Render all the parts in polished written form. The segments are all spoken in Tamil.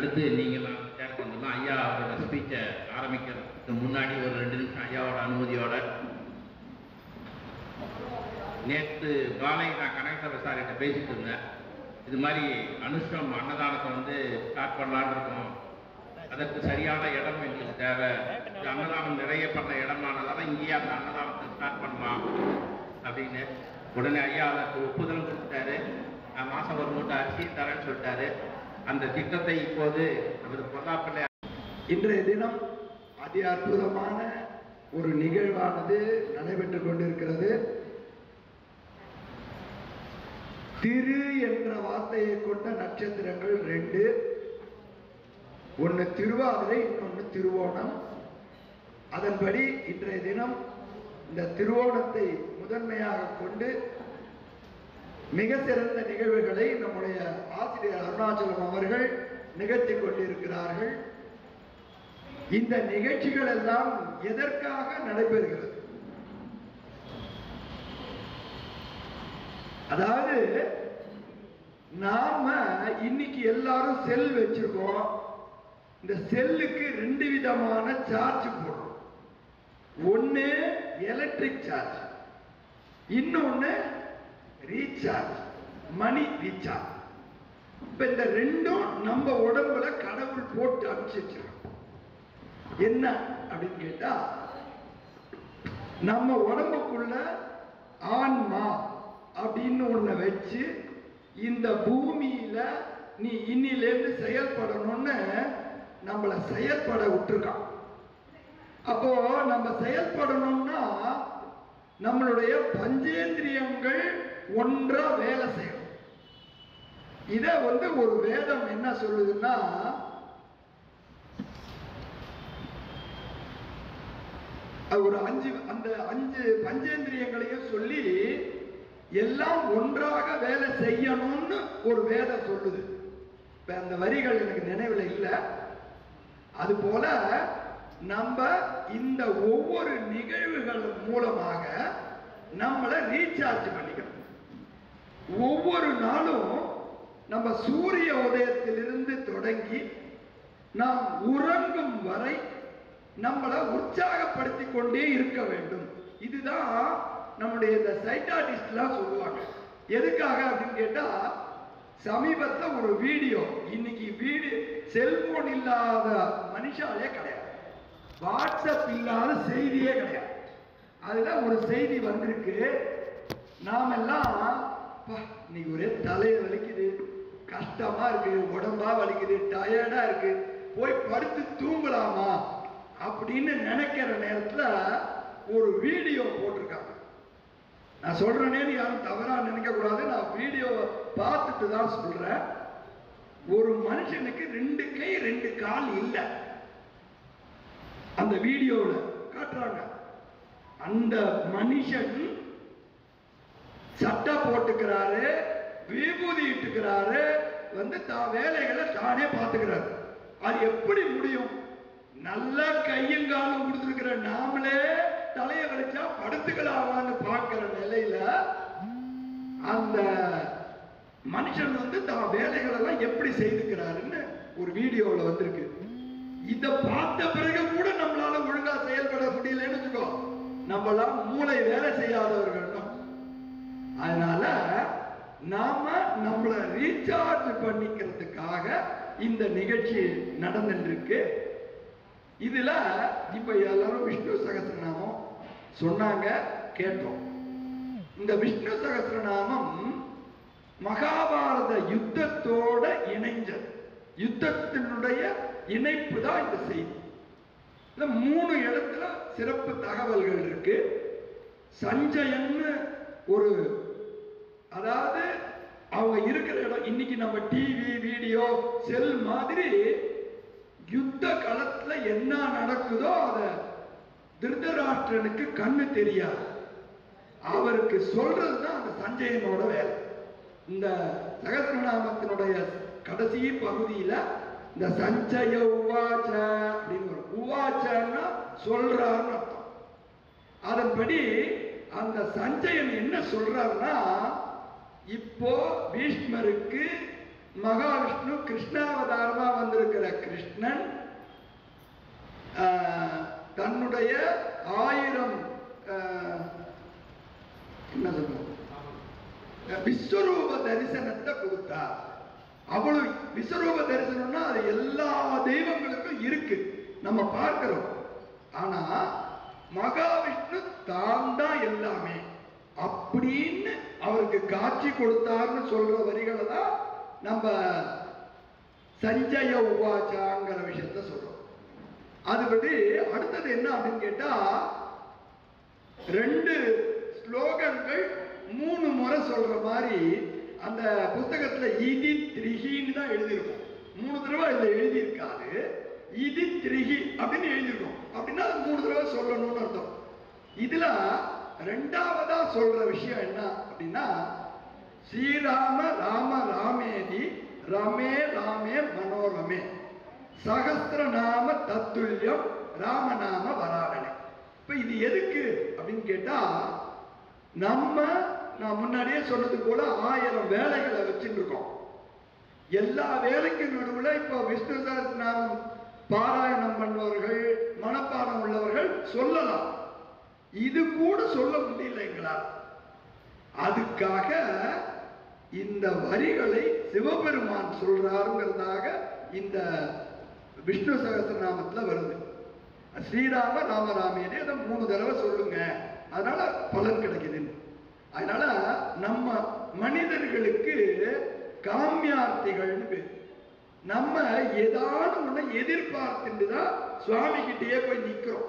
அடுத்து நீங்களாம் சேர்க்க வந்துடலாம். ஐயா அவரோட ஸ்பீச்சை ஆரம்பிக்கிறதுக்கு முன்னாடி ஒரு 2 நிமிஷம் ஐயாவோட அனுமதியோட. நேற்று காலை நான் கனகசபை சார்கிட்ட பேசிட்டு இருந்தேன். இது மாதிரி அனுஷ்டம் அன்னதானத்தை வந்து ஸ்டார்ட் பண்ணலான்னு இருக்கோம். அதற்கு சரியான இடம் எங்களுக்கு தேவை. அன்னதானம் நிறைய பண்ண இடமானதால இங்கேயே அந்த அன்னதானத்தை ஸ்டார்ட் பண்ணலாம் அப்படின்னு உடனே ஐயா அதற்கு ஒப்புதலும் கொடுத்துட்டாரு. நான் மாதம் ஒரு மூட்டை அரிசி தரேன்னு சொல்லிட்டாரு. அந்த திட்டத்தை இப்போது நமது பொல்லாப்பிள்ளை இன்றைய தினம் அதி அற்புதமான ஒரு நிகழ்வானது நடைபெற்றுக் கொண்டிருக்கிறது. திரு என்ற வார்த்தையை கொண்ட நட்சத்திரங்கள் 2, ஒன்று திருவாதிரை, இன்னொன்று திருவோணம். அதன்படி இன்றைய தினம் இந்த திருவோணத்தை முதன்மையாக கொண்டு மிக சிறந்த நிகழ்வுகளை நம்முடைய ஆசிரியர் அருணாச்சலம் அவர்கள் நிகழ்த்தி கொண்டிருக்கிறார்கள். இந்த நிகழ்ச்சிகள் எல்லாம் எதற்காக நடைபெறுகிறது? அதாவது நாம இன்னைக்கு எல்லாரும் செல் வச்சிருக்கோம். இந்த செல்லுக்கு 2 விதமான சார்ஜ் போடுறோம். ஒன்னு எலக்ட்ரிக் சார்ஜ், இன்னொன்னு ரீசார்ஜ், மணி ரீசார்ஜ். இப்ப இந்த 2ம் நம்ம உடம்புல கடவுள் போட்டு அனுப்பிச்சிருக்கோம். என்ன அப்படின்னு கேட்டா, நம்ம உடம்புக்குள்ள ஆன்மா அப்படின்னு ஒண்ணு வச்சு இந்த பூமியில நீ இன்னிலேருந்து செயல்படணும்னு நம்மளை செயல்பட விட்டுருக்கான். அப்போ நம்ம செயல்படணும்னா நம்மளுடைய பஞ்சேந்திரியங்கள் ஒன்றா வேலை செய்யணும். இத வந்து ஒரு வேதம் என்ன சொல்லுதுன்னா, ஒரு 5 பஞ்சேந்திரியங்களையும் சொல்லி எல்லாம் ஒன்றாக வேலை செய்யணும்னு ஒரு வேதம் சொல்லுது. இப்ப அந்த வரிகள் எனக்கு நினைவில் இல்லை. அது போல நம்ம இந்த ஒவ்வொரு நிகழ்வுகள் மூலமாக நம்மளை ரீசார்ஜ் பண்ணிக்கணும். ஒவ்வொரு நாளும் நம்ம சூரிய உதயத்திலிருந்து தொடங்கி நாம் உறங்கும் வரை நம்மளை உற்சாகப்படுத்தி கொண்டே இருக்க வேண்டும். இதுதான் நம்முடைய இந்த சைக்காட்டிஸ்ட்லாம் சொல்லுவாங்க. எதுக்காக அப்படின்னு கேட்டா, சமீபத்தில் ஒரு வீடியோ, இன்னைக்கு செல்போன் இல்லாத மனுஷாலே கிடையாது, வாட்ஸ்அப் இல்லாத செய்தியே கிடையாது. அதுல ஒரு செய்தி வந்திருக்கு. நாமெல்லாம் இன்னைக்கு ஒரே தலையை வலிக்குது, கஷ்டமா இருக்கு, உடம்பா வலிக்குது, டயர்டா இருக்கு, போய் படுத்து தூங்கலாமா அப்படின்னு நினைக்கிற நேரத்துல ஒரு வீடியோ போட்டிருக்காங்க. நான் சொல்றேன்னு யாரும் தவறா நினைக்க கூடாது. நான் வீடியோ பார்த்துட்டு தான் சொல்றேன். ஒரு மனுஷனுக்கு 2 கை 2 கால் இல்லை. அந்த வீடியோல காட்டுறாங்க. அந்த மனுஷன் சட்டை போட்டுக்கிறாரு, விபூதி இட்டுக்கிறாரு, வந்து தான் வேலைகளை தானே பார்த்துக்கிறாரு. அது எப்படி முடியும்? நல்லா கையங்காலம் கொடுத்துருக்கிற நாமளே தலையை வலிச்சா படுத்துக்கலாமான்னு பார்க்கிற நிலையில அந்த மனுஷன் வந்து தான் வேலைகள் எல்லாம் எப்படி செய்துக்கிறாருன்னு ஒரு வீடியோல வந்திருக்கு. இத பார்த்த பிறகு கூட நம்மளால ஒழுங்கா செயல்பட முடியலன்னு வச்சுக்கோ, நம்மளாம் மூளை வேலை செய்யாதவர்கள். அதனால நாம நம்மளை ரீசார்ஜ் பண்ணிக்கிறதுக்காக இந்த நிகழ்ச்சி நடந்துட்டு இருக்கு. இதுல இப்ப எல்லாரும் விஷ்ணு சகஸ்ரநாமம் சொன்னாங்க, கேட்டோம். இந்த விஷ்ணு சகஸ்ரநாமம் மகாபாரத யுத்தத்தோட இணைஞ்சது. யுத்தத்தினுடைய இணைப்பு தான் இந்த செய்தி. 3 இடத்துல சிறப்பு தகவல்கள் இருக்கு. சஞ்சயன்னு ஒரு, அதாவது அவங்க இருக்கிற இடம், இன்னைக்கு நம்ம டிவி, வீடியோ, செல் மாதிரி யுத்த களத்துல என்ன நடக்குதோ அத திருதராஷ்டிரனுக்கு கண்ணு தெரியாது. அவருக்கு சொல்றதுதான் அந்த சஞ்சயனோட வேலை. இந்த சகஸ்ரநாமத்தினுடைய கடைசி பகுதியில இந்த சஞ்சய உவாச்ச அப்படின்னு வரும். உவாச்சன்னா சொல்றாருன்னு அர்த்தம். அதன்படி அந்த சஞ்சயன் என்ன சொல்றாருன்னா, இப்போ பீஷ்மருக்கு மகாவிஷ்ணு கிருஷ்ணாவதாரமா வந்திருக்கிற கிருஷ்ணன் தன்னுடைய 1000 என்ன சொல்றோம் விஸ்வரூப தரிசனத்தை கொடுத்தார். அவ்வளவு விஸ்வரூப தரிசனம்னா அது எல்லா தெய்வங்களுக்கும் இருக்கு, நம்ம பார்க்கிறோம். ஆனா மகாவிஷ்ணு தான் எல்லாமே அப்படின்னு அவருக்கு காட்சி கொடுத்தார்னு சொல்ற வரிகளை தான் நம்ம சஞ்சய உவாச்சாங்கிற விஷயத்த சொல்றோம். அதுபடி அடுத்தது என்ன அப்படின்னு கேட்டா 2 ஸ்லோகங்கள் 3 முறை சொல்ற மாதிரி அந்த புத்தகத்துல இதி திரிகின்னு தான் எழுதியிருக்கும். 3 தடவை இதுல எழுதியிருக்காது, இதி திரிகி அப்படின்னு எழுதியிருக்கும். அப்படின்னா 3 தடவை சொல்லணும்னு அர்த்தம். இதுல 2வதா சொல்ற விஷயம் என்ன அப்படின்னா ஸ்ரீராம ராம ராமேதி ரமே ராமே மனோரமே சகஸ்திரநாம தத்துல்யம் ராமநாம வராடனே. இப்ப இது எதுக்கு அப்படின்னு கேட்டா நான் முன்னாடியே சொன்னது போல 1000 வேலைகளை வச்சுட்டு இருக்கோம். எல்லா வேலைக்கும் நடுவில் இப்ப விஷ்ணு சஹஸ்ரநாமம் பாராயணம் பண்ணுவவர்கள் மனப்பாடம் உள்ளவர்கள் சொல்லலாம், இது கூட சொல்ல முடியல எங்களால். அதுக்காக இந்த வரிகளை சிவபெருமான் சொல்றாருங்கிறதாக இந்த விஷ்ணு சஹஸ்ரநாமத்துல வருது. ஸ்ரீராம ராமராமேனே அதை 3 தடவை சொல்லுங்க, அதனால பலன் கிடைக்குது. அதனால நம்ம மனிதர்களுக்கு காமியார்த்திகள்னு பேர். நம்ம ஏதாவது ஒண்ணு எதிர்பார்த்துட்டு தான் சுவாமி கிட்டேயே போய் நிக்கிறோம்.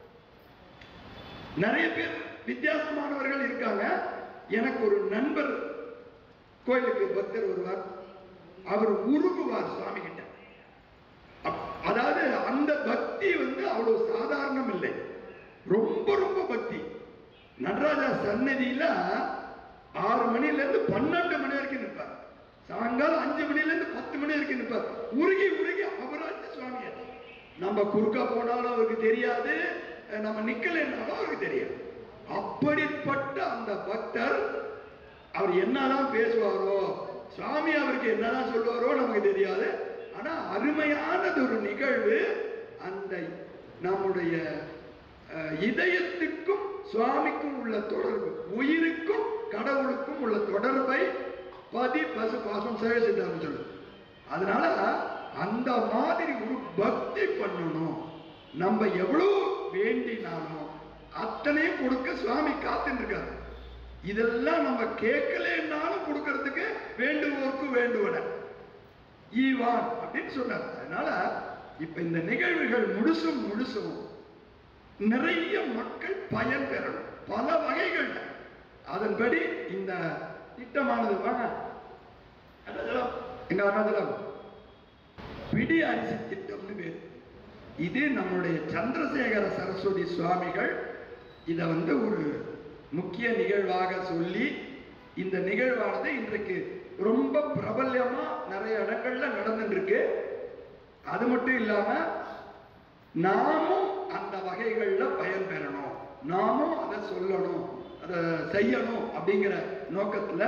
நிறைய பேர் வித்தியாசமானவர்கள் இருக்காங்க. எனக்கு ஒரு நண்பர் கோயிலுக்கு பக்தர் வருவார், அவர் உருகுவார் சுவாமி கிட்ட. அதாவது அந்த பக்தி அவ்வளவு சாதாரணம் இல்லை, ரொம்ப ரொம்ப பக்தி. நடராஜா சன்னதியில 6 மணில இருந்து 12 மணி வரைக்கும் நிற்பார், சாயங்காலம் 5 மணில இருந்து 10 மணி வரைக்கும் நிற்பார். உருகி உருகி அவராச்சு சுவாமியார். நம்ம குறுக்க போனாலும் அவருக்கு தெரியாது, நம்ம நிக்கலைன்னாலும் அவருக்கு தெரியாது. அப்படிப்பட்ட அந்த பக்தர் அவர் என்னதான் பேசுவாரோ, சுவாமி அவருக்கு என்னதான் சொல்லுவாரோ நமக்கு தெரியாது. ஆனா அருமையானது ஒரு நிகழ்வு. அந்த நம்முடைய இதயத்துக்கும் சுவாமிக்கும் உள்ள தொடர்பு, உயிருக்கும் கடவுளுக்கும் உள்ள தொடர்பை பதி பசு பாசம் சேகரிச்சிட்டாருன்னு சொல்லு. அதனால அந்த மாதிரி ஒரு பக்தி பண்ணணும். நம்ம எவ்வளவு வேண்டினாலும் அத்தனையும் கொடுக்க சுவாமி காத்துட்டு இருக்காரு. இதெல்லாம் நம்ம கேட்கலன்னாலும் கொடுக்கறதுக்கு வேண்டுவோருக்கு வேண்டுவன ஈவான் அப்படின்னு சொன்னார். அதனால இப்ப இந்த நிகழ்வுகள் முழுசும் நிறைய மக்கள் பயன் பெறணும் பல வகைகள். அதன்படி இந்த திட்டமானது எங்க அருணாச்சலம் பிடி அரிசி திட்டம்னு பேர். இது நம்முடைய சந்திரசேகர சரஸ்வதி சுவாமிகள் இதை ஒரு முக்கிய நிகழ்வாக சொல்லி, இந்த நிகழ்வானது இன்றைக்கு ரொம்ப பிரபல்யமா நிறைய இடங்கள்ல நடந்துட்டு இருக்கு. அது மட்டும் இல்லாம நாமும் அந்த வகைகள்ல பயன் பெறணும், நாமும் அதை சொல்லணும், அதை செய்யணும் அப்படிங்கிற நோக்கத்துல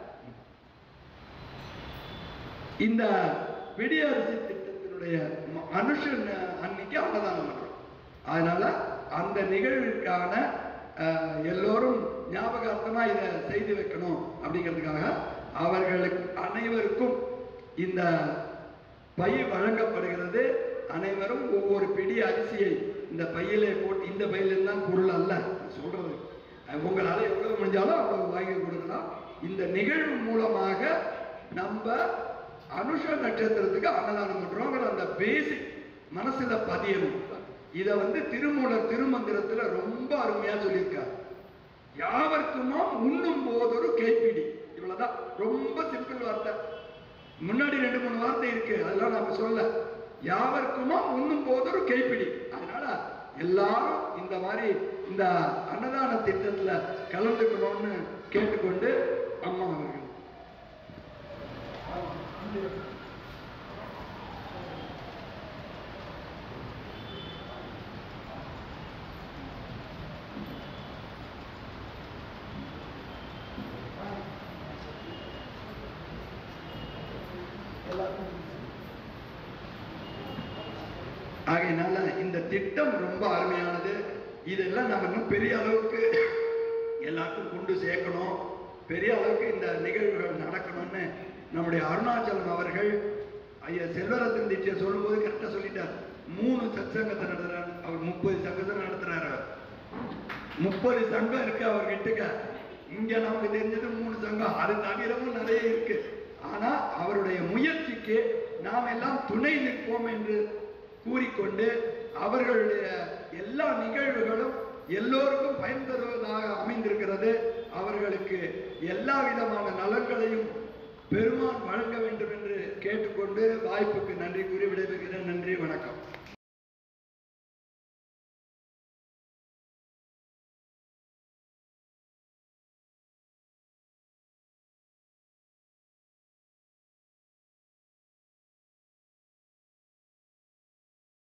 இந்த விடியரசு திட்டத்தினுடைய அனுஷன் அன்னைக்கு அன்னதானம் பண்றோம். அதனால அந்த நிகழ்விற்கான எல்லோரும் ஞாபகார்த்தமா இதை செய்து வைக்கணும் அப்படிங்கிறதுக்காக அவர்களுக்கு அனைவருக்கும் இந்த பை வழங்கப்படுகிறது. அனைவரும் ஒவ்வொரு பிடி அரிசியை இந்த பையிலே போட்டு, இந்த பையில பொருள் அல்ல சொல்றது, உங்களால எவ்வளவு முடிஞ்சாலும் அவ்வளவு வாங்கி கொடுக்கலாம். இந்த நிகழ்வு மூலமாக நம்ம அனுஷ நட்சத்திரத்துக்கு அன்னதானம் பண்றோங்கிற அந்த பேசிக் மனசுல பதியணும். இத திருமூலர் திருமந்திரத்துல ரொம்ப அருமையா சொல்லியிருக்காரு. யாவர்க்குமா உண்ணும் போதொரு கைப்பிடி, இவ்வளவுதான், ரொம்ப சிம்பிள் வார்த்தை. முன்னாடி 2-3 வார்த்தை இருக்கு, அதெல்லாம் நாம சொல்ல. யாவர்க்குமா உண்ணும் போதொரு கைப்பிடி. அதனால எல்லாரும் இந்த மாதிரி இந்த அன்னதான திட்டத்துல கலந்துக்கணும்னு கேட்டுக்கொண்டு அம்மா அவர்கள் ஆகையினால இந்த திட்டம் ரொம்ப அருமையானது. இதெல்லாம் நம்ம இன்னும் பெரிய அளவுக்கு எல்லாத்துக்கும் கொண்டு சேர்க்கணும், பெரிய அளவுக்கு இந்த நிகழ்வுகள் நடக்கணும்னு நம்முடைய அருணாச்சலம் அவர்கள் ஐயா செல்வரத்தன் தீட்சியர் சொல்லும்போது கரெக்டாக சொல்லிட்டார். 3 சத்சங்கத்தை நடத்துறாரு அவர், 30 சங்கத்தை நடத்துறாரு அவர். 30 சங்கம் இருக்கு அவர்கிட்ட. இங்க நமக்கு தெரிஞ்சது 3 சங்கம், அது தவிரமும் நிறைய இருக்கு. ஆனா அவருடைய முயற்சிக்கு நாம் எல்லாம் துணை நிற்போம் என்று கூறிக்கொண்டு அவர்களுடைய எல்லா நிகழ்வுகளும் எல்லோருக்கும் பயன் தருவதாக அமைந்திருக்கிறது. அவர்களுக்கு எல்லா விதமான நலன்களையும் பெருமான் வழங்க வேண்டும் என்று கேட்டுக்கொண்டு வாய்ப்புக்கு நன்றி கூறி விடைபெறுகிறேன். நன்றி, வணக்கம்.